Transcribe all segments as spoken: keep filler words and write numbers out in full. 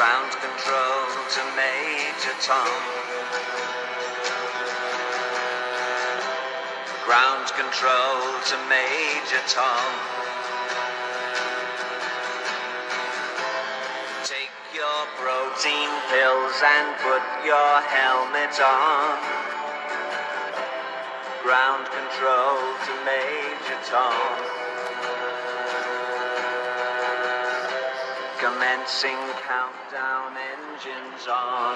Ground control to Major Tom. Ground control to Major Tom. Take your protein pills and put your helmet on. Ground control to Major Tom. Commencing countdown, engines on.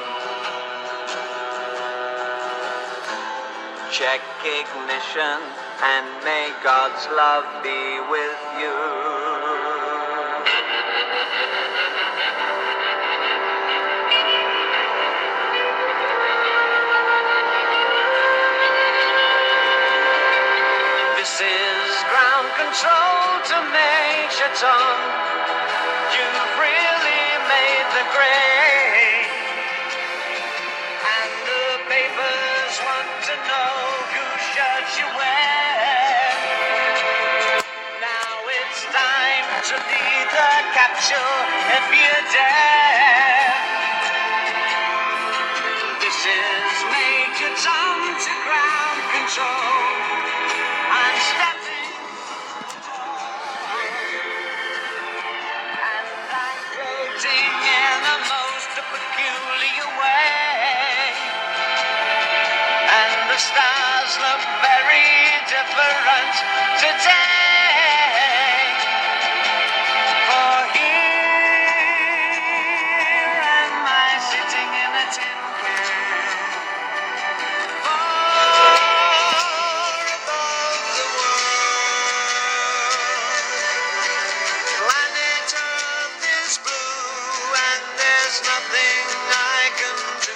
Check ignition, and may God's love be with you. This is ground control to Major Tom. You've really made the grade, and the papers want to know whose shirt you wear. Now it's time to lead the capsule if you dare. This is Major Tom to ground control. I'm standing. In the most peculiar way, and the stars look very different today. For here am I sitting in a tin can, far above the world. Planet Earth is blue, and there's nothing I can do.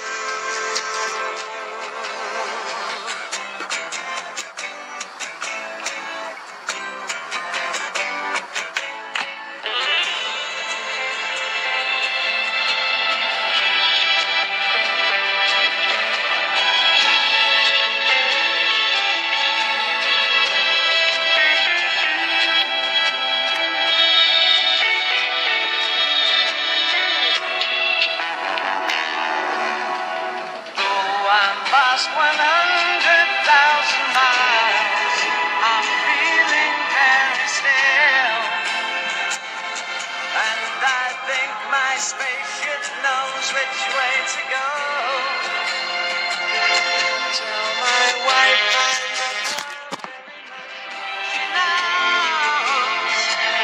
Past one hundred thousand miles, I'm feeling very still, and I think my spaceship knows which way to go. Tell my wife I love her very much, she knows.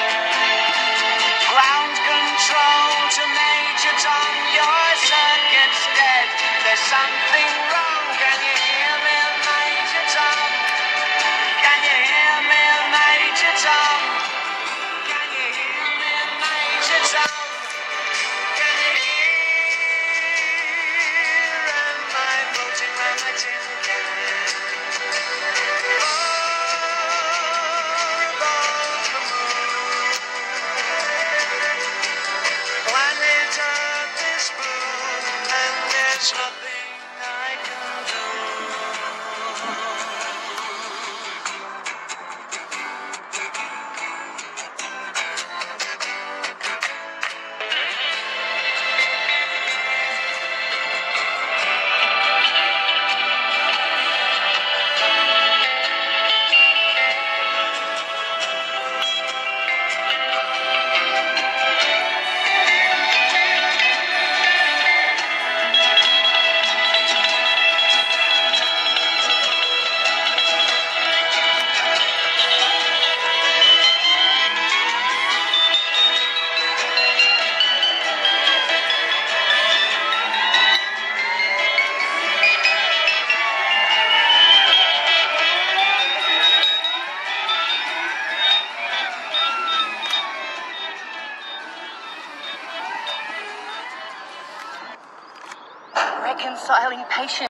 Ground control to Major Tom, your circuit's dead. There's something wrong. Can you hear me, Major Tom? Can you hear me, Major Tom? Can you hear me, Major Tom? Can you hear? Am I floating round my tin can? Far above the moon. Planet Earth is blue, and there's nothing I can do. Reconciling patience.